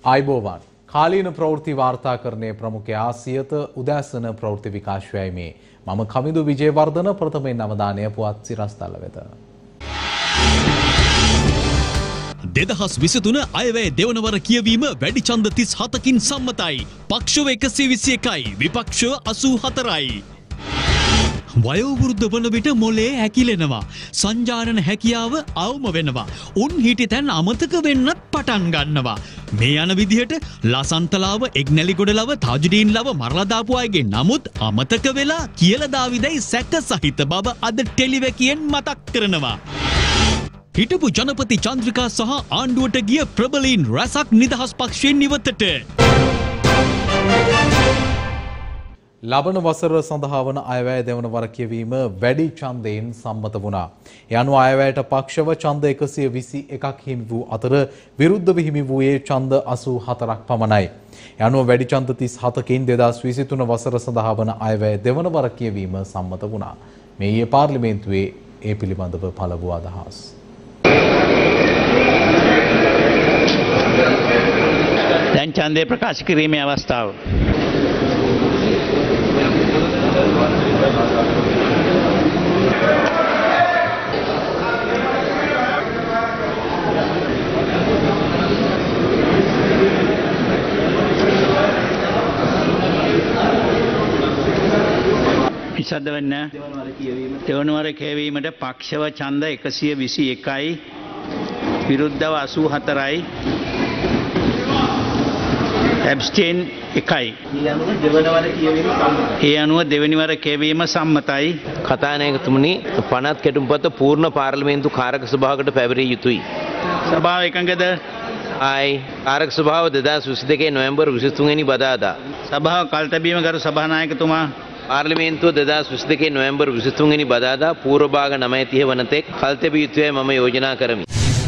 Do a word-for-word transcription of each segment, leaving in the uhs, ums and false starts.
आयुबोवान කාලීන ප්‍රවෘත්ති වාර්තාකරණයේ ප්‍රමුඛයා සියත උදෑසන ප්‍රවෘත්ති විකාශයයි මේ මම කමිදු විජේවර්ධන ප්‍රථමයෙන් අවධානය පුවත් සිරස්තල වෙත දෙදහස් විසිතුන අයවැය දෙවනවර කියවීම වැඩි ඡන්ද තිස් හතකින් සම්මතයි. පක්ෂව එකසිය විසි එකයි විපක්ෂව අසූ හතරයි. වයෝවෘද්ධ වන විට මොලේ හැකිලෙනවා. සංජානන හැකියාව අවම වෙනවා. උන් හිටි තැන් අමතක වෙන්නත් පටන් ගන්නවා. මේ යන විදිහට ලසන්තලාව එක්නැලිගොඩලව තාජුඩීන් ලව මරලා දාපු අයගේ නමුත් අමතක වෙලා කියලා දාවිදයි සැක සහිත බව අද ටෙලිවැකියෙන් මතක් කරනවා. හිටපු ජනපති චන්ද්‍රිකා සහ ආණ්ඩුවට ගිය ප්‍රබලීන් රැසක් නිදහස් පක්ෂයෙන් ඉවතට. ලබන වසර සඳහා වන අයවැය දෙවන වර කියවීම වැඩි ඡන්දයෙන් සම්මත වුණා. ඒ අනුව අයවැයට පක්ෂව ඡන්ද එකසිය විසි එකක් හිමි වූ අතර විරුද්ධව හිමි වූයේ ඡන්ද අසූ හතරක් පමණයි. ඒ අනුව වැඩි ඡන්ද තිස් හතකින් දෙදහස් විසිතුන වසර සඳහා වන අයවැය දෙවන වර කියවීම සම්මත වුණා. මේ ඊයේ පාර්ලිමේන්තුවේ ඒ පිළිබඳව පළ වූ අදහස්. දැන් ඡන්දය ප්‍රකාශ කිරීමේ අවස්ථාව. විසද වෙන්න දෙවන වර කියවීමට පක්ෂව ඡන්ද එකසිය විසි එකයි විරුද්ධව අසූ හතරයි ඇබ්ස්ටේන් එකයි. ඒ අනුව දෙවැනි වර කියවීම සම්මතයි. කතානායකතුමනි පනත් කෙටුම්පත පූර්ණ පාර්ලිමේන්තු කාරක සභාවකට පැවරිය යුතුයි. සභාව එකඟද? ආයි කාරක සභාව දෙදහස් විසි දෙකේ නොවැම්බර් විසිතුන් වෙනි බදාදා. සභාව කල්තැබීම ගරු සභානායකතුමා. පාර්ලිමේන්තුව දෙදහස් විසි දෙකේ නොවැම්බර් විසිතුන් වෙනි බදාදා පූර්ව භාග නවය තිහ වනතෙක් කල්තැබිය යුතුයයි මම යෝජනා කරමි.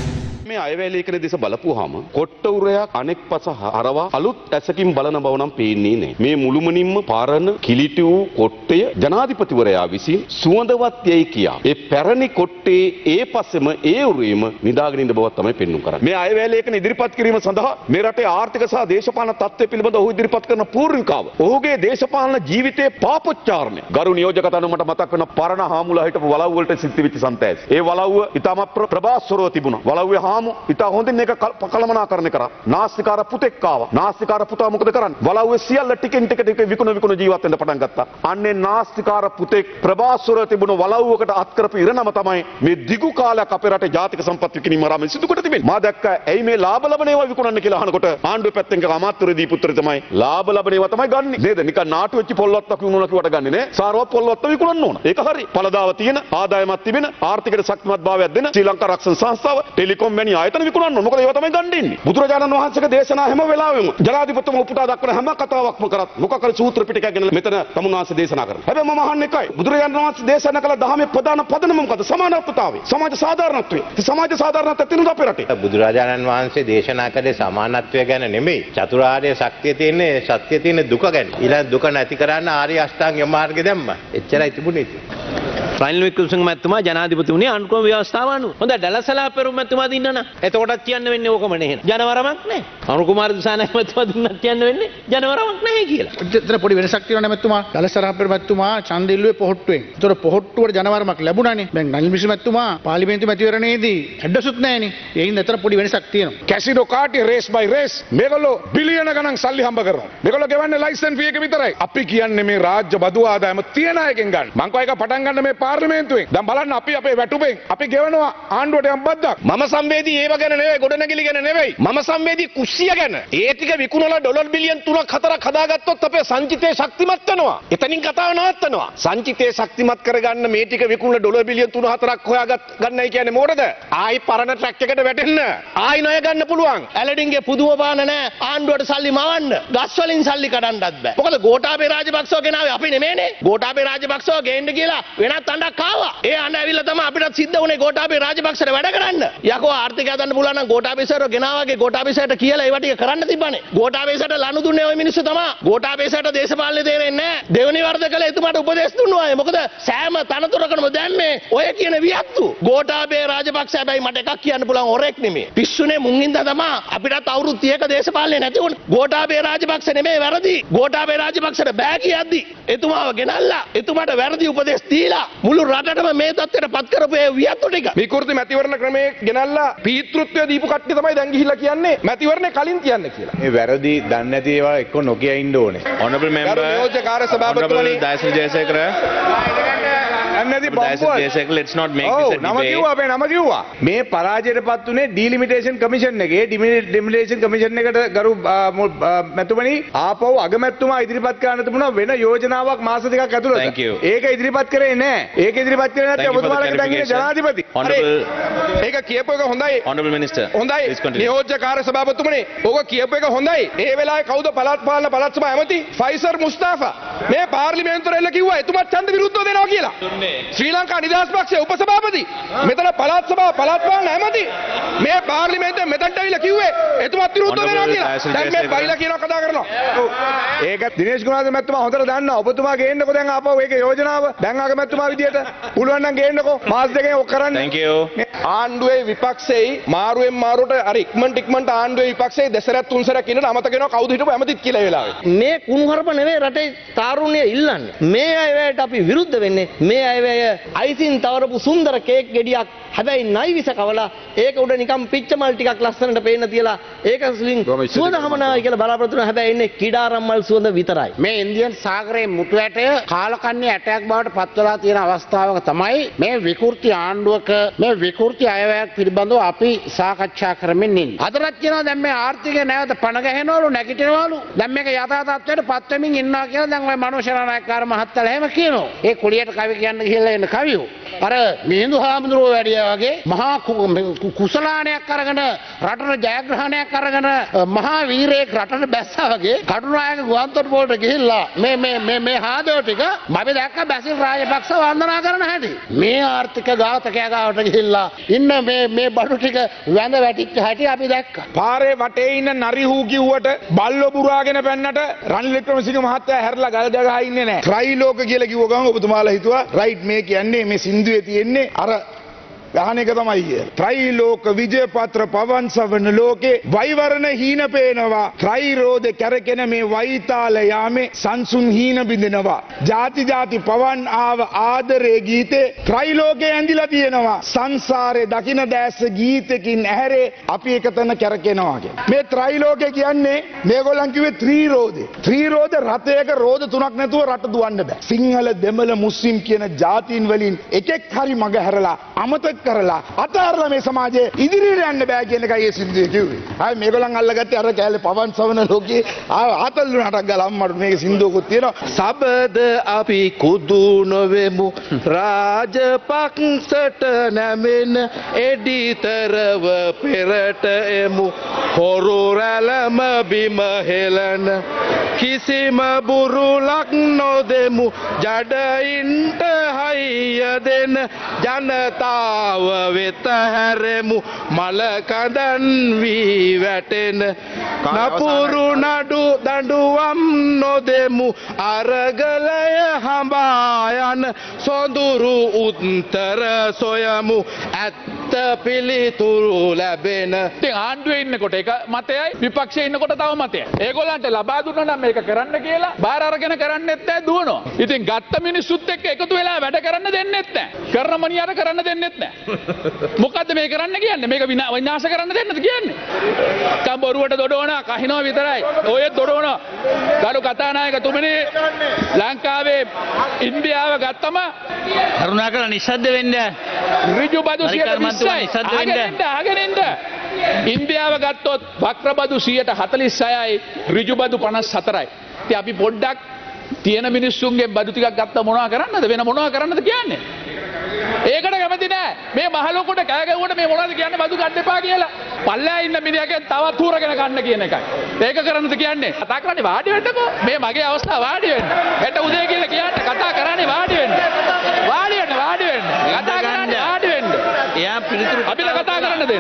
මේ අයවැය ලේඛන දෙස බලපුවාම කොට්ටවුරයක් අනෙක් පස හරවා අලුත් ඇසකින් බලන බව නම් පේන්නේ නැහැ. මේ මුළුමනින්ම පාරණ කිලිටි වූ කොට්ටය ජනාධිපතිවරයා විසින් සුවඳවත් යයි කියා. ඒ පැරණි කොට්ටේ ඒ පස්සෙම ඒ උරේම නිදාගෙන ඉන්න බවක් තමයි පෙන්වුම් කරන්නේ. මේ අයවැය ලේඛන ඉදිරිපත් කිරීම සඳහා මේ රටේ ආර්ථික සහ දේශපාලන තත්ත්වය පිළිබඳව ඔහු ඉදිරිපත් කරන පූර්ණිකාව. ඔහුගේ දේශපාලන ජීවිතයේ පාපොච්චාරණය. ගරු නියෝජකතන මට මතක් වෙන පරණ හාමුලා හිටපු වලව් වලට සිද්ධ වෙච්ච සන්තෑස්. ඒ වලව්ව ඊටම ප්‍රභාස්වරව තිබුණා. වලව්වේ ඉතා හොඳින් මේක කළමනාකරණය කරා. නාස්තිකාර පුතෙක් ආවා. නාස්තිකාර පුතා මොකද කරන්නේ? වලව්වේ සියල්ල ටිකෙන් ටික ටික විකුණ විකුණ ජීවත් වෙන්න පටන් ගත්තා. අන්නේ නාස්තිකාර පුතෙක් ප්‍රභාස්වර තිබුණ වලව්වකට අත් කරපු ඉරණම තමයි මේ දිගු කාලයක් අපේ රටේ ජාතික සම්පත් විකිණීම ආරම්භ සිදු කොට තිබෙන්නේ. මා දැක්කා ඇයි මේ ලාභ ලබන ඒවා විකුණන්න කියලා අහනකොට ආණ්ඩුවේ පැත්තෙන් කව අමාත්‍යවරු දීපුත්‍රය තමයි ලාභ ලබන ඒවා තමයි ගන්නෙ. නේද? නිකන් නාටු වෙච්ච පොල්වත්තක් විකුණනවා කිව්වට ගන්නෙ නෑ. සාරවත් පොල්වත්ත විකුණන්න ඕන. ඒක හරි. පළදාව තියෙන ආදායමක් තිබෙන ආර්ථිකයට ශක්තිමත් භාවයක් දෙන ශ්‍රී ලංකා රක්ෂණ සංස්ථාව ටෙලිකොම් වැනි ආයතන විකුණන්න ඕන. මොකද ඒවා තමයි ගන්න ඉන්නේ. බුදුරජාණන් වහන්සේගේ දේශනා හැම වෙලාවෙම ජනාධිපතිතුමා උපුටා දක්වන හැම කතාවක්ම කරත් මොකක් හරි සූත්‍ර පිටකයක් ගැන මෙතන තමුන්වහන්සේ දේශනා කරනවා. හැබැයි මම අහන්නේ එකයි. බුදුරජාණන් වහන්සේ දේශනා කළ දහමේ ප්‍රධාන පදනම මොකද? සමානත්වතාවය. සමාජ සාධාරණත්වය. සමාජ සාධාරණත්වය තියෙනවා අපේ රටේ. බුදුරජාණන් වහන්සේ දේශනා කළේ සමානත්වය ගැන නෙමෙයි. චතුරාර්ය සත්‍ය තියෙන්නේ සත්‍ය තියෙන දුක ගැන. ඊළඟ දුක නැති කරන්න ආර්ය අෂ්ටාංග මාර්ගය දැම්මා. එච්චරයි තිබුණේ. රනිල් වික්‍රමසිංහ මැතිතුමා ජනාධිපතිතුමනි අනුක්‍රම ව්‍යවස්ථාව අනුව. හොඳ ඩලසලා පෙරුම් මැතිතුමා දින්නන. එතකොටත් කියන්න වෙන්නේ ඕකම නේ. ජනවරමක් නැහැ. අනුර කුමාර දිසානායක මැතිතුමා දුන්නත් කියන්න වෙන්නේ ජනවරමක් නැහැ කියලා. එතන පොඩි වෙනසක් තියෙනවා මැතිතුමා. ඩලසලා පෙරුම් මැතිතුමා ඡන්ද ඉල්ලුවේ පොහොට්ටුවෙන්. ඒතර පොහොට්ටුවට ජනවරමක් ලැබුණානේ. දැන් රනිල් වික්‍රමසිංහ මැතිතුමා පාර්ලිමේන්තු මැතිවරණයේදී ඇඩ්ඩසුත් නැහැනේ. ඒ හින්දා එතන පොඩි වෙනසක් තියෙනවා. කැසිනෝ කාටි රේස් බයි රේස් මේගොල්ලෝ බිලියන ගණන් සල්ලි හම්බ කරනවා. මේගොල්ලෝ ගෙවන්නේ ලයිසන්ස් ෆී එක විතරයි. අපි කියන්නේ මේ රාජ්‍ය බදු ආදායම තියන අයගෙන් ගන්න. මං කෝ එක පටන් ගන්න මේ පාර්ලිමේන්තුවෙන්. බලන්න අපි අපේ වැටුපෙන් අපි ගෙවනවා ආණ්ඩුවට යම් බද්දක්. මම සංවේදී ඒව ගැන නෙවෙයි ගොඩනැගිලි ගැන නෙවෙයි. මම සංවේදී කුස්සිය ගැන. ඒ ටික විකුණලා ඩොලර් බිලියන් තුනක් හතරක් හදාගත්තොත් අපේ සංචිතය ශක්තිමත් වෙනවා. එතනින් කතාව නවත්තනවා. සංචිතය ශක්තිමත් කරගන්න මේ ටික විකුණලා ඩොලර් බිලියන් තුන හතරක් හොයාගත් ගන්නයි කියන්නේ මොකටද? ආයි පරණ ට්‍රැක් එකට වැටෙන්න. ආයි ණය ගන්න පුළුවන්. ඇලඩින්ගේ පුදුම බාන නැහැ. ආණ්ඩුවට සල්ලි මවන්න. ගස් වලින් සල්ලි කඩන්නත් බෑ. මොකද ගෝඨාභය රාජපක්ෂව ගෙනාවේ අපි නෙමෙයිනේ. ගෝඨාභය රාජපක්ෂව ගේන්න කියලා වෙනත් අඬක් ආවා. ඒ අඬ ඇවිල්ලා තමයි අපිට සිද්ධ වුණේ ගෝඨාභය රාජපක්ෂට වැඩ කරන්න. යකෝ ආර්ථිකය හදන්න පුළුවන් නම් ගෝඨාභයසට ගෙනාවාගේ ගෝඨාභයසට කියලා ඒවා ටික කරන්න තිබ්බනේ. ගෝඨාභයසට ලනු දුන්නේ ওই මිනිස්සු තමයි. ගෝඨාභයසට දේශපාලනේ තේරෙන්නේ නැහැ. දෙවනි වර්ධකල එතුමාට උපදෙස් දුන්නා අය. මොකද සෑම තනතුරකම දැන් මේ ඔය කියන වියත්තු. ගෝඨාභය රාජපක්ෂ හැබැයි මට එකක් කියන්න පුළුවන් හොරෙක් නෙමෙයි. පිස්සුනේ මුන් හින්දා තමයි අපිටත් අවුරුදු තිහක දේශපාලනේ නැති වුණේ. ගෝඨාභය රාජපක්ෂ නෙමෙයි වැරදි. ගෝඨාභය රාජපක්ෂට බෑ කියද්දි එතුමාව ගෙනල්ලා එතුමාට වැරදි උපදෙස් දීලා මුළු රටටම මේ තත්ත්වයට පත් කරපු ඒ වියත්තු ටික විකෘති මැතිවරණ ක්‍රමයේ ගෙනල්ලා පීතෘත්වය දීපු කට්ටිය තමයි දැන් ගිහිල්ලා කියන්නේ මැතිවරණේ කලින් කියන්නේ කියලා. මේ වැරදි දන්නේ නැති ඒවා එක්ක නොකිය ඉන්න ඕනේ. Honorable member නියෝජ්‍ය කාර්ය සභාපතිතුමනි Dayasiri Jayasekara එන්නදී බොම්බෝල් Jayasekara let's not make this a debate. නම කිව්වා අපේ නම කිව්වා. මේ පරාජයටපත් උනේ ඩිලිමිටේෂන් කමිෂන් එකේ ඩිලිමිටේෂන් කමිෂන් එකට ගරු මැතිතුමනි ආපහු අගමැතිතුමා ඉදිරිපත් කරන්න තිබුණා වෙන යෝජනාවක් මාස දෙකක් ඇතුළත. Thank you. ඒක ඉදිරිපත් කරේ නැහැ. ඒක ඉදිරිපත් කරේ නැත්නම් ඔබතුමාලගේ දැන් ඉන්නේ ජනාධිපති. Honorable ඒක කියපු එක හොඳයි. Honorable Minister. හොඳයි. Please continue. නියෝජ්‍ය කාර්ය සභාපතිතුමනි ඕක කියපු එක හොඳයි. ඒ වෙලාවේ කවුද පළාත් පාලන පළාත් සභා ඇමති? ෆයිසර් මුස්තාෆා. මේ පාර්ලිමේන්තුවට එල්ල කිව්වා එතුමා ඡන්ද විරුද්ධව දෙනවා කියලා. ශ්‍රී ලංකා නිදහස් පක්ෂයේ උපසභාපති. මෙතන පළාත් සභාව පළාත් පාලන ඇමති. මේ පාර්ලිමේන්තුවේ මෙතනට ඇවිල්ලා කිව්වේ එතුමාත් විරුද්ධව දෙනවා කියලා. දැන් මේ බයිලා කියනවා කතා කරනවා. ඒක දිනේෂ් ගුණාධර මැතිතුමා හොඳට දන්නවා. ඔබතුමා ගේන්නකෝ දැන් ආපහු ඒක යෝජනාව. දැන් අගමැතිතුමා විදියට පුළුවන් නම් ගේන්නකෝ. මාස දෙකෙන් ඔක් කරන්න. Thank you. ආණ්ඩුවේ විපක්ෂයේ මාරුවෙන් මාරුවට අර ඉක්මනට ඉක්මනට ආණ්ඩුවේ විපක්ෂයේ දෙසරක් තුන්සරක් ඉන්නට අමතක වෙනවා කවුද හිටපු ඇමතිත් කියලා ඒ වෙලාවේ. මේ කුණුහරුප නෙවෙයි රටේ තාරුණ්‍ය ඉල්ලන්නේ. මේ අයවැයට අපි විරුද්ධ වෙන්නේ. මේ අයවැය අයිසින් තවරපු සුන්දර කේක් ගෙඩියක් හැබැයි නයි විස කවලා ඒක උඩ නිකන් පිච්චමල් ටිකක් ලස්සනට පේන්න තියලා ඒක සුලින් සුවඳ හමනායි කියලා බලාපොරොත්තු වෙනවා. හැබැයි එන්නේ කිඩාරම්මල් සුවඳ විතරයි. මේ ඉන්දියන් සාගරයේ මුතු ඇටය කාලකන්ණි ඇටයක් බවට පත් වෙලා තියෙන අවස්ථාවක තමයි මේ විකෘති ආණ්ඩුවක මේ විකෘති අයවැයක් පිළිබඳව අපි සාකච්ඡා කරමින් ඉන්නේ. අදටත් කියනවා දැන් මේ ආර්ථිකය නැවත පණ ගැහෙනවලු නැගිටිනවලු. දැන් මේක යථා තත්ත්වයට පත් වෙමින් ඉන්නවා කියලා දැන් ওই මනෝශරණායකාර මහත්තයලා එහෙම කියනවා. ඒ කුලියට කවි කියන්න ගිහලා එන කවියෝ. අර මිහිඳු හාමුදුරුවෝ වැඩියා වගේ මහා කුසලානයක් අරගෙන රටට ජයග්‍රහණයක් අරගෙන මහා වීරයෙක් රටට බැස්සා වගේ කටුනායක ගුවන්තොටුපළට ගිහිල්ලා මේ මේ මේ මේ හාදෝ ටික මම දැක්ක බැසිල් රාජපක්ෂ වන්දනා කරන හැටි. මේ ආර්ථික ඝාතකයා ගාවට ගිහිල්ලා ඉන්න මේ මේ බඩු ටික වැඳ වැටිච්ච හැටි අපි දැක්කා. පාරේ වටේ ඉන්න නරිහූ කිව්වට බල්ලෝ බුරාගෙන පැන්නට රනිල් වික්‍රමසිංහ මහත්තයා හැරලා ගල් දගහා ඉන්නේ නැහැ. ත්‍රිලෝක කියලා කිව්ව ගමන් ඔබතුමාලා හිතුවා රයිට් මේ කියන්නේ මේ සින්දුවේ තියෙන්නේ අර ගහන එක තමයි කිය. ත්‍රිලෝක විජයපත්‍ර පවන් සවන ලෝකේ වෛවරණ හීන පේනවා. ත්‍රිරෝද කැරකෙන මේ වෛතාල යාමේ සංසුන් හීන බිඳිනවා. ಜಾති ಜಾති පවන් ආව ආදරේ ගීතේ ත්‍රිලෝකේ ඇඳිලා තියෙනවා. සංසාරේ දකින දැස ගීතකින් ඇහැරේ අපි එකතන කැරකෙනවා කියන. මේ ත්‍රිලෝකේ කියන්නේ මේගොල්ලන් කිව්වේ ත්‍රිරෝදේ. ත්‍රිරෝද රතයක රෝද තුනක් නැතුව රට දුවන්න බෑ. සිංහල දෙමළ මුස්ලිම් කියන ජාතීන් වලින් එකෙක් හරි මග හැරලා අමතක කරලා අතාරලා මේ සමාජයේ ඉදිරියට යන්න බෑ කියන එකයි ඒ සින්දුවේ කිව්වේ. ආයි මේගොල්ලන් අල්ලගත්තේ අර කැලේ පවන් සවන ලෝකේ ආතල්ලු නටක් ගාලා අම්මට මේක සින්දුවකුත් තියෙනවා. සබද අපි කුදු නොවෙමු රාජපක්ෂට නැමෙන එඩිතරව පෙරට එමු හොරු රැළම බිම හෙලන කිසිම බුරුලක් නොදෙමු ජඩයින්ට හයිය දෙන ජනතාව වෙත හැරෙමු මල කඳන් වී වැටෙන නපුරු නඩු දඬුවම් නොදෙමු අරගලය හඹා යන සොඳුරු උත්තර සොයමු ඇත්ත පිළිතුරු ලැබෙන. ඉතින් ආණ්ඩුවේ ඉන්නකොට එක මතයයි විපක්ෂයේ ඉන්නකොට තව මතයයි. ඒගොල්ලන්ට ලබා දුන්නා නම් මේක කරන්න කියලා බාර අරගෙන කරන්නෙත් නැහැ දුවනවා. ඉතින් ගත්ත මිනිස්සුත් එක්ක එකතු වෙලා වැඩ කරන්න දෙන්නෙත් නැහැ. කරන මනියට කරන්න දෙන්නෙත් නැහැ. මොකද්ද මේ කරන්න කියන්නේ? මේක විනාශ කරන්න දෙන්නද කියන්නේ? කම්බරුවට දොඩවනවා කහිනවා විතරයි. ඔයෙත් දොඩවනවා. ගරු කතානායකතුමනි ලංකාවේ ඉන්දියාව ගත්තම කරුණාකරලා නිශ්ශබ්ද වෙන්න. ඍජු බදු සියයට විස්සයි. ආගෙන ආගෙන ඉන්න. ඉන්දියාව ගත්තොත් වක්‍රබදු සියයට හතළිස් හයයි ඍජු බදු පනස් හතරයි. ඉතින් අපි පොඩ්ඩක් තියෙන මිනිස්සුන්ගේ බදු ටිකක් ගත්තා මොනවා කරන්නද? වෙන මොනවා කරන්නද කියන්නේ? ඒකට කැමති නෑ. මේ මහලොකුට කෑ ගැව්වට මේ මොනවද කියන්නේ බදු ගන්න එපා කියලා. පල්ලෑ ඉන්න මිනිහගෙන් තවත් හුරගෙන ගන්න කියන එකයි. ඒක කරන්නද කියන්නේ? කතා කරන්නේ වාඩි වෙන්නකෝ. මේ මගේ අවස්ථාව වාඩි වෙන්න. හෙට උදේ කියලා කියන්නේ කතා කරන්නේ වාඩි වෙන්න. වාඩි වෙන්න වාඩි දෙන්න.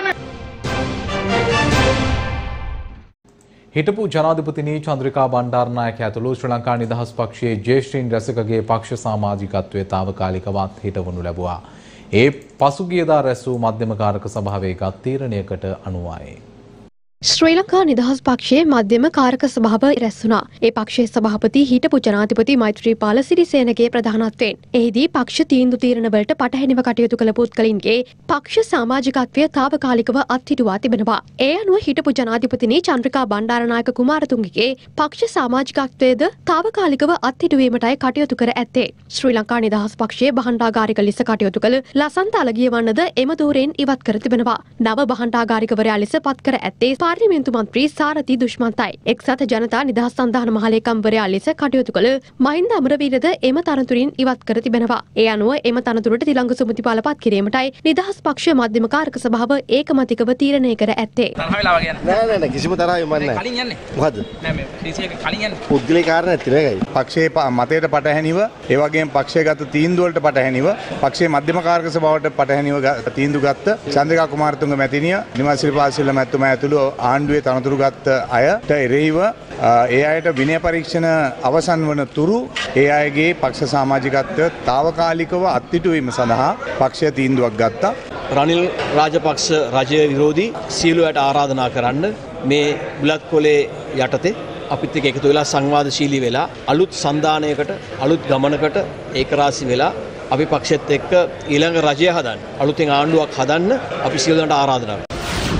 හිටපු ජනාධිපතිනී චන්ද්‍රිකා බණ්ඩාරනායක ඇතුළු ශ්‍රී ලංකා නිදහස් පක්ෂයේ ජ්‍යෙෂ්ඨීන් රැසකගේ පක්ෂ සමාජිකත්වයේ తాවකාලිකවත් හිටවනු ලැබුවා. ඒ පසුගියදා රැස් වූ මධ්‍යම කාරක සභාවේ ගත් තීරණයකට අනුවයි. ශ්‍රී ලංකා නිදහස් පක්ෂයේ මධ්‍යම කාරක සභාව රැස් වුණා. ඒ පක්ෂයේ සභාපති හිටපු ජනාධිපති මෛත්‍රීපාල සිරිසේනගේ ප්‍රධානත්වයෙන්. එහිදී පක්ෂ තීන්දුව තීරණ වලට පටහැනිව කටයුතු කළ පුද්ගලයින්ගේ පක්ෂ සමාජිකත්වය తాවකාලිකව අත්හිටුවා තිබෙනවා. ඒ අනුව හිටපු ජනාධිපතිනී චන්ද්‍රිකා බණ්ඩාරනායක කුමාරතුංගගේ පක්ෂ සමාජිකත්වයේද తాවකාලිකව අත්හිටුවීමටයි කටයුතු කර ඇත්තේ. ශ්‍රී ලංකා නිදහස් පක්ෂයේ භාණ්ඩාගාරික ලෙස කටයුතු කළ ලසන්ත අලගියවන්නද එම ධූරයෙන් ඉවත් කර තිබෙනවා. නව භාණ්ඩාගාරිකවරයා ලෙස පත් කර ඇත්තේ පාර්ලිමේන්තු මන්ත්‍රී සාරති දුෂ්මන්තයි. එක්සත් ජනතා නිදහස් සන්ධාන මහලේකම්වරයා ලෙස කටයුතු කළ මහින්ද අමරවීරද එම තනතුරින් ඉවත් කර තිබෙනවා. ඒ අනුව එම තනතුරට තිලංග සුමතිපාල පත් කිරීමටයි නිදහස් පක්ෂ මධ්‍යම කාරක සභාව ඒකමතිකව තීරණය කර ඇත්තේ. තරහ වෙලාව කියන්නේ නෑ නෑ නෑ කිසිම තරහක් යන්නේ නෑ. කලින් යන්නේ. මොකද්ද? නෑ මේ ඩීසී එක කලින් යන්නේ. පුද්ගලික කාරණා නැති නේයි. පක්ෂයේ මතයට පටහැනිව ඒ වගේම පක්ෂයේ ගත තීන්දුව වලට පටහැනිව පක්ෂයේ මධ්‍යම කාරක සභාවට පටහැනිව තීන්දුව ගත්ත චන්ද්‍රිකා කුමාරතුංග මැතිණිය නිවාසිරිපාසිල්ල මැතිතුමා ඇතුළු ආණ්ඩුවේ තනතුරු ගත්ත අයට එරෙහිව ඒ අයට විනය පරීක්ෂණ අවසන් වන තුරු ඒ අයගේ පක්ෂ සමාජිකත්වය తాවකාලිකව අත්හිටුවීම සඳහා පක්ෂය තීන්දුවක් ගත්තා. රනිල් රාජපක්ෂ රජය විරෝධී සියලුවට ආරාධනා කරන්න මේ බුලත් කොලේ යටතේ අපිත් එක්ක එකතු වෙලා සංවාදශීලී වෙලා අලුත් සන්දානයකට අලුත් ගමනකට ඒකරාශී වෙලා අපි පක්ෂෙත් එක්ක ඊළඟ රජය හදන්න අලුතෙන් ආණ්ඩුවක් හදන්න අපි සියලු දෙනාට ආරාධනා කරනවා.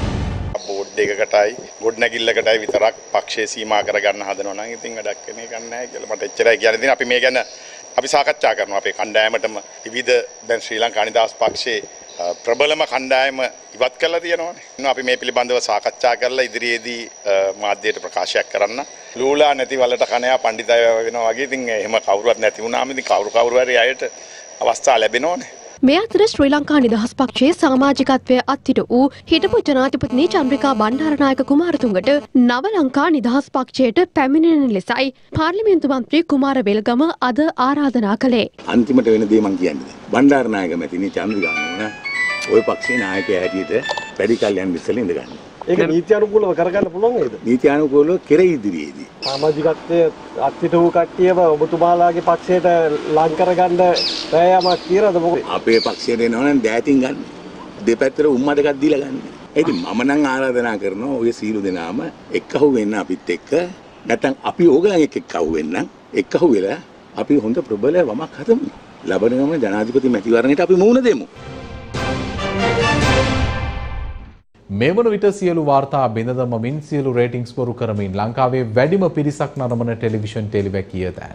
එකකටයි ගොඩනැගිල්ලකටයි විතරක් පක්ෂයේ සීමා කරගන්න හදනවා නම් ඉතින් වැඩක් වෙන්නේ නැහැ කියලා මට එච්චරයි කියන්න දෙන්නේ. අපි මේ ගැන අපි සාකච්ඡා කරනවා අපේ කණ්ඩායමටම විවිධ දැන් ශ්‍රී ලංකා නිදහස් පක්ෂයේ ප්‍රබලම කණ්ඩායම ඉවත් කරලා තියෙනවානේ. අපි මේ පිළිබඳව සාකච්ඡා කරලා ඉදිරියේදී මාධ්‍යයට ප්‍රකාශයක් කරන්න. ලූලා නැති වලට කණයා පඬිතය වෙනවා වගේ ඉතින් එහෙම කවුරුවත් නැති වුණාම ඉතින් කවුරු කවුරු හරි අයට අවස්ථා ලැබෙනවනේ. මේ අතර ශ්‍රී ලංකා නිදහස් පක්ෂයේ සමාජිකත්වය අත්හිට වූ හිටපු ජනාධිපතිනී චන්ද්‍රිකා බණ්ඩාරනායක කුමාරතුංගට නව ලංකා නිදහස් පක්ෂයට පැමිණෙන ලෙසයි පාර්ලිමේන්තු මන්ත්‍රී කුමාර වෙල්ගම අද ආරාධනා කළේ. අන්තිමට වෙන දේ මං කියන්නේ. බණ්ඩාරනායක මැතිණිය චන්ද්‍රිකා නෝන ওই පක්ෂේ නායකයා හැටියට වැඩි කල් යන ඉස්සෙල්ලා ඉඳ ගන්න. ඒක නීති අනුකූලව කරගන්න පුළුවන් නේද? නීති අනුකූලව කෙරෙයි ඉදිරියේදී. සමාජිකත්වයේ අත්හිට වූ කට්ටියව ඔබතුමාලාගේ පක්ෂයට ලං කරගන්න බෑයමක් කියලාද මොකද? අපේ පක්ෂයට එනවනම් දෑතින් ගන්න. දෙපැත්තට උම්මා දෙකක් දීලා ගන්න. ඒ ඉතින් මම නම් ආරාධනා කරනවා ඔය සීළු දෙනාම එක්කහුව වෙන්න අපිත් එක්ක. නැත්නම් අපි ඕගලන් එක්ක එක්කහුව වෙන්න. එක්කහුව වෙලා අපි හොඳ ප්‍රබල වමක් හදමු. ලබන ගම ජනාධිපති මැතිවරණයට අපි මුහුණ දෙමු. මේ වන විට සියලු වාර්තා බිඳ දමමින් සියලු රේටින්ග්ස් බොරු කරමින් ලංකාවේ වැඩිම පිරිසක් නරඹන ටෙලිවිෂන් ටෙලිවැකිය දැන්.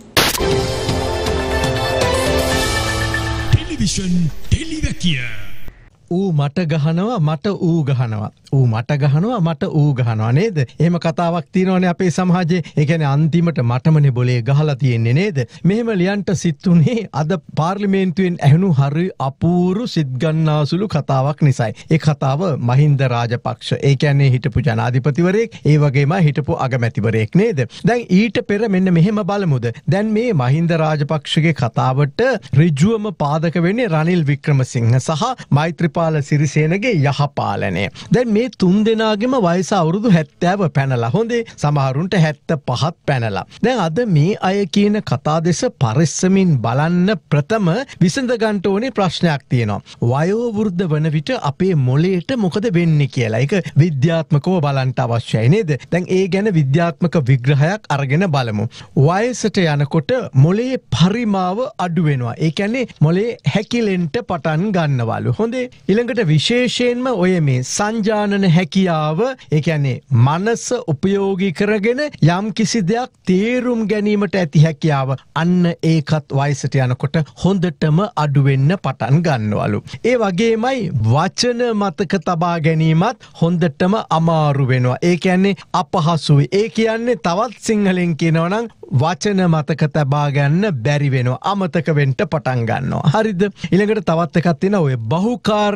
ටෙලිවිෂන් ටෙලිවැකිය ඌ මට ගහනවා මට ඌ ගහනවා ඌ මට ගහනවා මට ඌ ගහනවා නේද? එහෙම කතාවක් තියෙනවනේ අපේ සමාජයේ. ඒ කියන්නේ අන්තිමට මටමනේ බොලේ ගහලා තියෙන්නේ නේද? මෙහෙම ලියන්ට සිත්තුනේ අද පාර්ලිමේන්තුවෙන් ඇහුණු හරි අපූරු සිත් ගන්නාසුළු කතාවක් නිසායි. ඒ කතාව මහින්ද රාජපක්ෂ. ඒ කියන්නේ හිටපු ජනාධිපතිවරයෙක්, ඒ වගේම හිටපු අගමැතිවරයෙක් නේද? දැන් ඊට පෙර මෙන්න මෙහෙම බලමුද. දැන් මේ මහින්ද රාජපක්ෂගේ කතාවට ඍජුවම පාදක වෙන්නේ රනිල් වික්‍රමසිංහ සහ මෛත්‍රී පාල සිරිසේනගේ යහපාලනය. දැන් මේ තුන් දෙනාගේම වයස අවුරුදු හැත්තෑව පැනලා. හොඳේ සමහරුන්ට හැත්තපහත් පැනලා. දැන් අද මේ අය කියන කතා දෙස පරිස්සමින් බලන්න ප්‍රථම විසඳ ගන්න ඕනේ ප්‍රශ්නයක් තියෙනවා. වයෝවෘද්ධ වන විට අපේ මොළයට මොකද වෙන්නේ කියලා. ඒක විද්‍යාත්මකව බලන්න අවශ්‍යයි නේද? දැන් ඒ ගැන විද්‍යාත්මක විග්‍රහයක් අරගෙන බලමු. වයසට යනකොට මොළයේ පරිමාව අඩු වෙනවා. ඒ කියන්නේ මොළේ හැකිලෙන්න පටන් ගන්නවලු. හොඳේ ඊළඟට විශේෂයෙන්ම ඔය මේ සංජානන හැකියාව, ඒ කියන්නේ මනස උපයෝගී කරගෙන යම් කිසි දෙයක් තේරුම් ගැනීමට ඇති හැකියාව අන්න ඒකත් වයසට යනකොට හොඳටම අඩු වෙන්න පටන් ගන්නවලු. ඒ වගේමයි වචන මතක තබා ගැනීමත් හොඳටම අමාරු වෙනවා. ඒ කියන්නේ අපහසුයි. ඒ කියන්නේ තවත් සිංහලෙන් කියනවා නම් වචන මතක තබා ගන්න බැරි වෙනවා. අමතක වෙන්න පටන් ගන්නවා. හරිද? ඊළඟට තවත් එකක් තියෙනවා ඔය බහුකාර්ය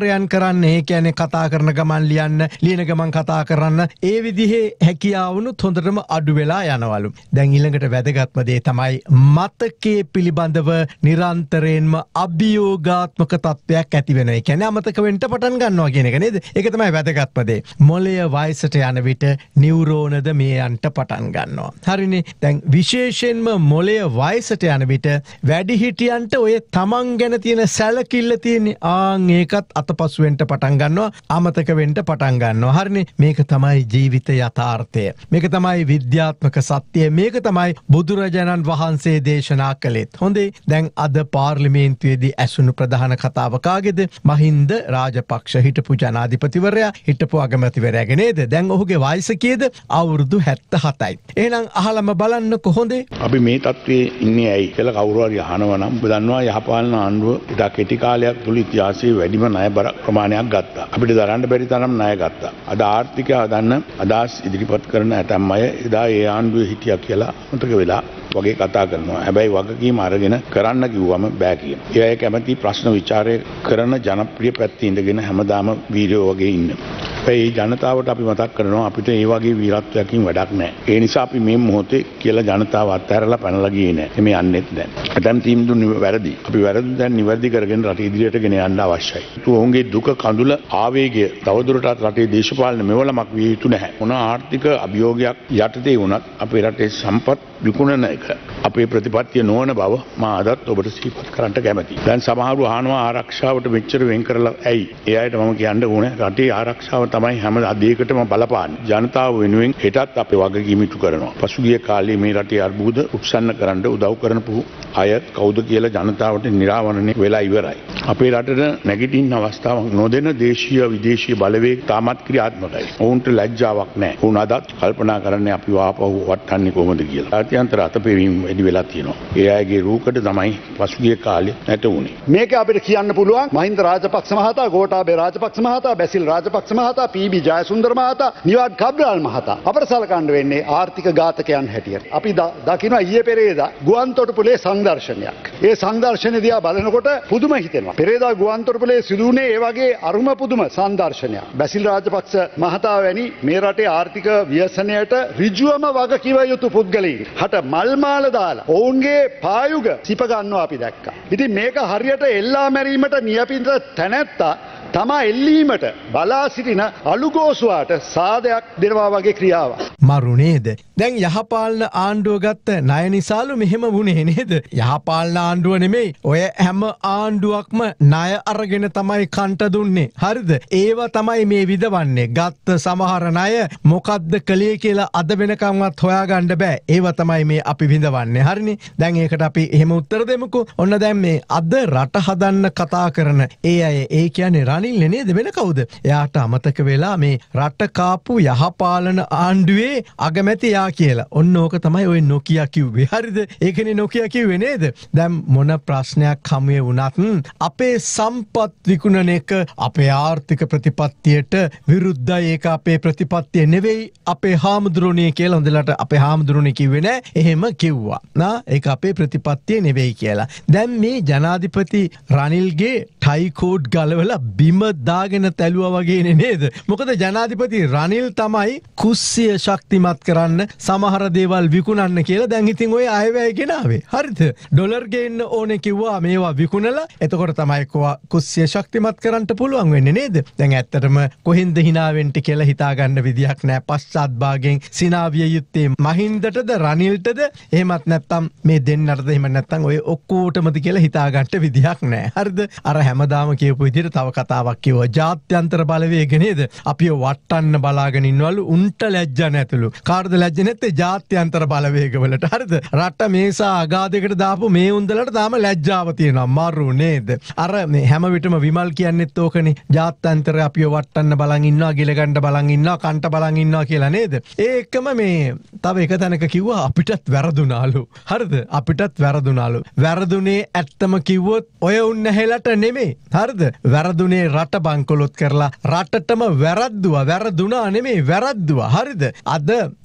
කාර්යයන් කරන්න, ඒ කියන්නේ කතා කරන ගමන් ලියන්න, ලියන ගමන් කතා කරන්න, ඒ විදිහේ හැකියාවනුත් හොඳටම අඩු වෙලා යනවලු. දැන් ඊළඟට වැදගත්ම දේ තමයි මතකයේ පිළිබඳව නිරන්තරයෙන්ම අභියෝගාත්මක තත්ත්වයක් ඇති වෙනවා. ඒ කියන්නේ අමතක වෙන්න පටන් ගන්නවා කියන එක නේද? ඒක තමයි වැදගත්ම දේ. මොළය වයසට යන විට නියුරෝනද මේ යන්ට පටන් ගන්නවා. හරිනේ. දැන් විශේෂයෙන්ම මොළය වයසට යන විට වැඩිහිටියන්ට ඔය තමන් ගැන තියෙන සැලකිල්ල තියෙන්නේ ආන් ඒකත් අතපසු වෙන්න පටන් ගන්නවා. අමතක වෙන්න පටන් ගන්නවා. හරිනේ. මේක තමයි ජීවිත යථාර්ථය. මේක තමයි විද්‍යාත්මක සත්‍යය. මේක තමයි බුදුරජාණන් වහන්සේ දේශනා කළෙත්. හොඳේ. දැන් අද පාර්ලිමේන්තුවේදී ඇසුණු ප්‍රධාන කතාව කාගේද? මහින්ද රාජපක්ෂ හිටපු ජනාධිපතිවරයා, හිටපු අගමැතිවරයාගේ නේද? දැන් ඔහුගේ වයස කීයද? අවුරුදු හැත්තෑ හතයි. එහෙනම් අහලම බලන්න කොහොඳ? අපි මේ තත්ත්වයේ ඉන්නේ ඇයි කියලා කවුරු හරි අහනවා නම් ඔබ දන්නවා යහපාලන ආණ්ඩුව ඉතා කෙටි කාලයක් තුළ ඉතිහාසයේ වැඩිම ණය බර ප්‍රමාණයක් ගත්තා. අපිට දරන්න බැරි තරම් ණය ගත්තා. අද ආර්ථිකය හදන්න අදහස් ඉදිරිපත් කරන ඇතැම් අය එදා ඒ ආණ්ඩුවේ හිටියා කියලා මතක වෙලා වගේ කතා කරනවා. හැබැයි වගකීම අරගෙන කරන්න කිව්වම බෑ කියන. ඒ අය කැමති ප්‍රශ්න විචාරය කරන ජනප්‍රිය පැත්තේ ඉඳගෙන හැමදාම වීරයෝ වගේ ඉන්න. ඒ ජනතාවට අපි මතක් කරනවා අපිට ඒ වගේ වීරත්වයකින් වැඩක් නැහැ. ඒ නිසා අපි මේ මොහොතේ කියලා ජනතාව අත්හැරලා පැනලා ගියේ නැහැ. මේ යන්නේත් දැන්. ඇතම් තීන්දුව වැරදි. අපි වැරදි දැන් නිවැරදි කරගෙන රට ඉදිරියට ගෙන යන්න අවශ්‍යයි. ඔවුන්ගේ දුක කඳුල ආවේගය තවදුරටත් රටේ දේශපාලන මෙවලමක් විය යුතු නැහැ. මොන ආර්ථික අභියෝගයක් යටතේ වුණත් අපේ රටේ සම්පත් විකුණන එක අපේ ප්‍රතිපත්තිය නොවන බව මා අදත් ඔබට සිහිපත් කරන්න කැමැතියි. දැන් සමහරව අහනවා ආරක්ෂාවට මෙච්චර වෙන් කරලා ඇයි? ඒ අයට මම කියන්න ඕනේ රටේ ආරක්ෂාව තමයි හැම අධ්‍යයකටම බලපාන්නේ. ජනතාව වෙනුවෙන් හෙටත් අපේ වගකීම ඉටු කරනවා. පසුගිය කාලේ මේ රටේ අර්බුද උත්සන්න කරන්න උදව් කරනපු අය කවුද කියලා ජනතාවට නිරාවරණය වෙලා ඉවරයි. අපේ රටට නැගිටින්න අවස්ථාවක් නොදෙන දේශීය විදේශීය බලවේග තාමත් ක්‍රියාත්මකයි. ඔවුන්ට ලැජ්ජාවක් නැහැ. ඔවුන් අදත් කල්පනා කරන්නේ අපි ආපහු වටන්නේ කොහොමද කියලා. ජාත්‍යන්තර අතපෙවීම වැඩි වෙලා තියෙනවා. ඒ අයගේ රූකඩ තමයි පසුගිය කාලේ නැත වුණේ. මේක අපිට කියන්න පුළුවන් මහින්ද රාජපක්ෂ මහතා, ගෝඨාභය රාජපක්ෂ මහතා, බැසිල් රාජපක්ෂ මහතා, පී.බී. ජයසුන්දර මහතා, නිවාඩ් කබ්‍රාල් මහතා අපට සලකන්න වෙන්නේ ආර්ථික ඝාතකයන් හැටියට. අපි දකිනවා ඊයේ පෙරේදා ගුවන්තොටුපොලේ සංදර්ශනයක්. ඒ සංදර්ශනය දිහා බලනකොට පුදුම හිතෙනවා. පෙරේදා ගුවන්තොටුපොලේ සිදු වුණේ ඒ වගේ අරුම පුදුම සංදර්ශනයක්. බැසිල් රාජපක්ෂ මහතා වැනි මේ රටේ ආර්ථික ව්‍යසනයට ඍජුවම වග කිව යුතු පුද්ගලයින් හට මල් මාල දාලා ඔවුන්ගේ පායුග සිප ගන්නවා අපි දැක්කා. ඉතින් මේක හරියට එල්ලා මැරීමට නියපිට තැනැත්තා තමා එල්ලීමට බලා සිටින අලුගෝසුවාට සාදයක් දෙනවා වගේ ක්‍රියාවක්. මරු නේද? දැන් යහපාලන ආණ්ඩුව ගත්ත ණය නිසාලු මෙහෙම වුණේ නේද? යහපාලන ආණ්ඩුව නෙමෙයි. ඔය හැම ආණ්ඩුවක්ම ණය අරගෙන තමයි කන්ට දුන්නේ. හරිද? ඒවා තමයි මේ විදවන්නේ. ගත්ත සමහර ණය මොකද්ද කලේ කියලා අද වෙනකන්වත් හොයාගන්න බෑ. ඒවා තමයි මේ අපි විඳවන්නේ. හරිනේ? දැන් ඒකට අපි එහෙම උත්තර දෙමුකෝ. ඔන්න දැන් මේ අද රට හදන්න කතා කරන ඒ අය ඒ කියන්නේ රනිල් නේද? වෙන කවුද? එයාට අමතක වෙලා මේ රට කාපු යහපාලන ආණ්ඩුවේ අගමැති යා කියලා. ඔන්න ඕක තමයි ඔය නොකියා කිව්වේ. හරිද? ඒකනේ නොකියා කිව්වේ නේද? දැන් මොන ප්‍රශ්නයක් හමුවේ වුණත් අපේ සම්පත් විකුණන එක අපේ ආර්ථික ප්‍රතිපත්තියට විරුද්ධයි. ඒක අපේ ප්‍රතිපත්තිය නෙවෙයි. අපේ හාමුදුරුවනේ කියලා හොඳලට අපේ හාමුදුරුවනේ කිව්වේ නෑ. එහෙම කිව්වා. නා ඒක අපේ ප්‍රතිපත්තිය නෙවෙයි කියලා. දැන් මේ ජනාධිපති රනිල්ගේ ටයි කෝඩ් ගලවලා බිම දාගෙන තැලුවා වගේනේ නේද? මොකද ජනාධිපති රනිල් තමයි කුස්සිය ශක්තිමත් කරන්න සමහර දේවල් විකුණන්න කියලා දැන් ඉතින් ඔය අයවැය ගෙනාවේ. හරිද? ඩොලර් ගේන්න ඕනේ කිව්වා මේවා විකුණලා. එතකොට තමයි කුස්සිය ශක්තිමත් කරන්න පුළුවන් වෙන්නේ නේද? දැන් ඇත්තටම කොහෙන්ද hina වෙන්න කියලා හිතා ගන්න විදියක් නැහැ. පශ්චාත් භාගයෙන් සිනාවිය යුත්තේ මහින්දටද රනිල්ටද? එහෙමත් නැත්නම් මේ දෙන්නටද? එහෙම නැත්නම් ඔය ඔක්කොටමද කියලා හිතා ගන්න විදියක් නැහැ. හරිද? අර හැමදාම කියපු විදිහට තව කතාවක් කිව්වා. ජාත්‍යන්තර බලවේග නේද? අපිව වටන්න බලාගෙන ඉන්නවලු. උන්ට ලැජ්ජ නැතුළු. කාටද ලැජ්ජ නැත්තේ? ජාත්‍යන්තර බලවේගවලට. හරිද? රට මේසා අගාධයකට දාපු මේ උන්දලට තාම ලැජ්ජාව තියෙනවා. මරු නේද? අර මේ හැම විටම විමල් කියන්නෙත් ඕකනේ. ජාත්‍යන්තර අපිව වටන්න බලන් ඉන්නවා, ගිල ගන්න බලන් ඉන්නවා, කන්ට බලන් ඉන්නවා කියලා නේද? ඒ එක්කම මේ තව එක තැනක කිව්වා අපිටත් වැරදුනාලු. හරිද? අපිටත් වැරදුනාලු. වැරදුනේ ඇත්තම කිව්වොත් ඔය උන්න හෙලට නෙමෙයි. හරිද? වැරදුනේ රට බංකොලොත් කරලා රටටම වැරද්දුවා. වැරදුනා නෙමෙයි වැරද්දුවා. හරිද? අද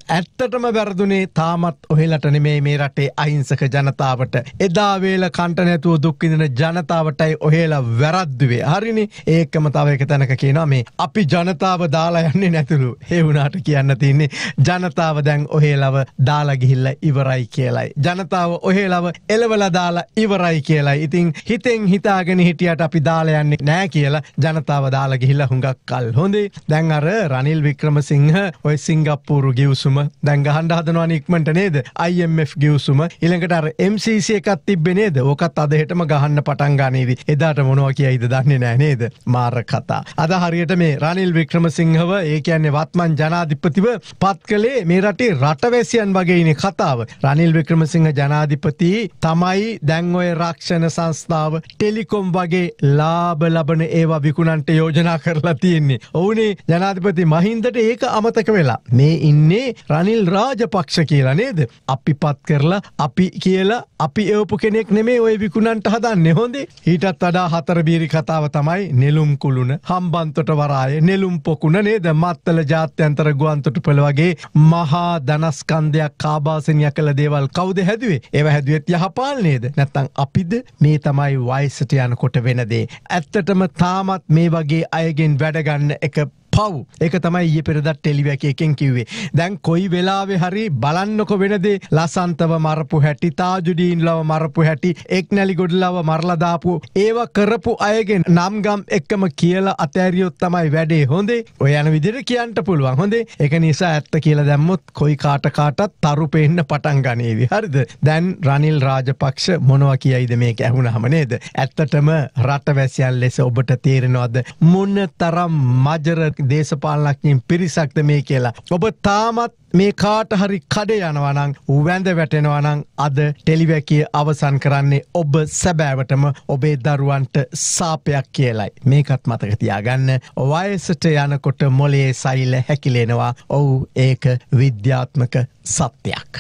ඇත්තටම වැරදුනේ තාමත් ඔහෙලට නෙමෙයි මේ රටේ අහිංසක ජනතාවට. එදා වේල කන්ට නැතුව දුක් විඳින ජනතාවටයි ඔහෙලා වැරද්දුවේ. හරිනේ. ඒකම තව එක තැනක කියනවා මේ අපි ජනතාව දාලා යන්නේ නැතුළු. ඒ වුණාට කියන්න තියෙන්නේ ජනතාව දැන් ඔහෙලව දාලා ගිහිල්ලා ඉවරයි කියලයි. ජනතාව ඔහෙලව එලවලා දාලා ඉවරයි කියලයි. ඉතින් හිතෙන් හිතාගෙන හිටියට අපි දාලා යන්නේ නෑ කියලා ජනතාව දාලා ගිහිල්ලා හුඟක් කල්. හොඳේ. දැන් අර රනිල් වික්‍රමසිංහ ඔය සිංගප්පූරු ගිවිසුම දැන් ගහන්න හදනවා ඉක්මනට නේද? I M F ගිවිසුම ඊළඟට අර M C C එකක් තිබ්බේ නේද? ඕකත් අද හෙටම ගහන්න පටන් ගන්නේවි. එදාට මොනවා කියයිද දන්නේ නෑ නේද? මාර කතා. අද හරියට මේ රනිල් වික්‍රමසිංහව ඒ කියන්නේ වත්මන් ජනාධිපතිව පත් කළේ මේ රටේ රටවැසියන් වගේනේ කතාව. රනිල් වික්‍රමසිංහ ජනාධිපති තමයි දැන් ඔය රක්ෂණ සංස්ථාව ටෙලිකොම් වගේ ලාභ ලබන ඒවා විකුණන්ට යෝජනා කරලා තියෙන්නේ. ඔවුනේ ජනාධිපති මහින්දට ඒක අමතක වෙලා. මේ ඉන්නේ රනිල් රාජපක්ෂ කියලා නේද? අපි පත් කරලා අපි කියලා අපි එවපු කෙනෙක් නෙමේ ඔය විකුණන්ට හදන්නේ. හොඳේ. ඊටත් වඩා හතර බීරි කතාව තමයි නෙළුම් කුළුණ, හම්බන්තොට වරාය, නෙළුම් පොකුණ නේද? මත්තල ජාත්‍යන්තර ගුවන්තොටුපළ වගේ මහා ධනස්කන්ධයක් කාබාසනිය කළ දේවල් කවුද හැදුවේ? ඒව හැදුවෙත් යහපාල නේද? නැත්තම් අපිද? මේ තමයි වයසට යනකොට වෙන දේ. ඇත්තටම තාමත් මේ වගේ අයගෙන් වැඩ ගන්න එක පව්. ඒක තමයි ඊයේ පෙරදා ටෙලිවැකි එකෙන් කිව්වේ. දැන් කොයි වෙලාවෙ හරි බලන්නකො වෙන දේ ලසන්තව මරපු හැටි, තාජුඩීන්ලව මරපු හැටි, එක්නැලි ගොඩලව මරලා දාපු ඒව කරපු අයගෙන් නම් ගම් එක්කම කියලා අතෑරියොත් තමයි වැඩේ. හොඳේ. ඔය යන විදිහට කියන්න පුළුවන්. හොඳේ. ඒක නිසා ඇත්ත කියලා දැම්මොත් කොයි කාට කාටත් තරු පෙන්න පටන් ගනීවි. හරිද? දැන් රනිල් රාජපක්ෂ මොනවා කියයිද මේක ඇහුනහම නේද? ඇත්තටම රටවැසියන් ලෙස ඔබට තේරෙනවද මොනතරම් මජර දේශපාලනඥයින් පිරිසක්ද මේ කියලා? ඔබ තාමත් මේ කාට හරි කඩේ යනවා නම් වැඳ වැටෙනවා නම් අද ටෙලිවැකිය අවසන් කරන්නේ ඔබ සැබෑවටම ඔබේ දරුවන්ට සාපයක් කියලයි. මේකත් මතක තියාගන්න. වයසට යනකොට මොලේ සෛල හැකිලෙනවා. ඔව් ඒක විද්‍යාත්මක සත්‍යයක්.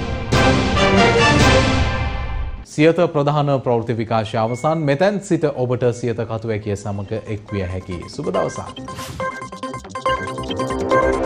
සියත ප්‍රධාන ප්‍රවෘත්ති විකාශය අවසන්. මෙතැන් සිට ඔබට සියත කතුවැකිය සමග එක්විය හැකි සුබ දවසක්.